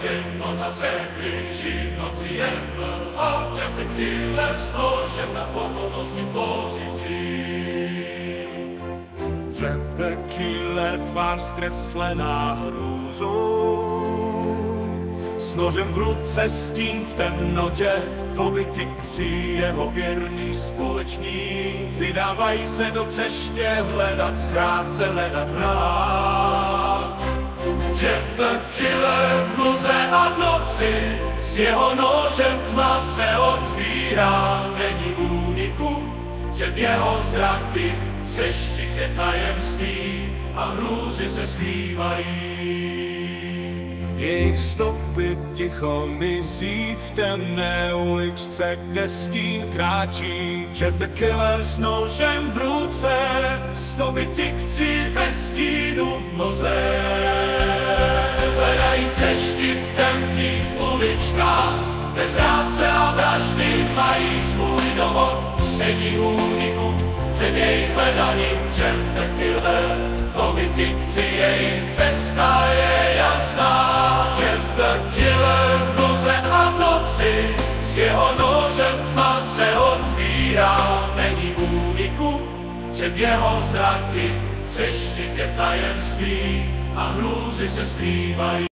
Temnota se blíží, v noci je mlha, Jeff the Killer s nožem na pohodlnostní pozici. Jeff the Killer, tvář zkreslená hrůzou, s nožem v ruce, stín v temnotě, dobytikci jeho věrní společní, vydávají se do třeště, hledat zrádce, hledat vrah. Jeff the Killer v mlze a v noci, s jeho nožem tma se otvírá, není úniku, před jeho zraky v třešti je tajemství a hrůzy se skrývají. Jejich stopy ticho mizí v temné uličce, kde stín kráčí. Jeff the Killer s nožem v ruce, stopy tikci ve stínu v mlze. Hledají třešti v temných uličkách, bez zrádce a vraždy mají svůj domov. Není úniku před jejich hledaním. Jeff the Killer, dobytikci, jejich cesta je jasná. Jeff the Killer v mlze a v noci, s jeho nožem tma se otvírá. Není úniku před jeho zraky, v třešti je tajemství a hrůzy se skrývají.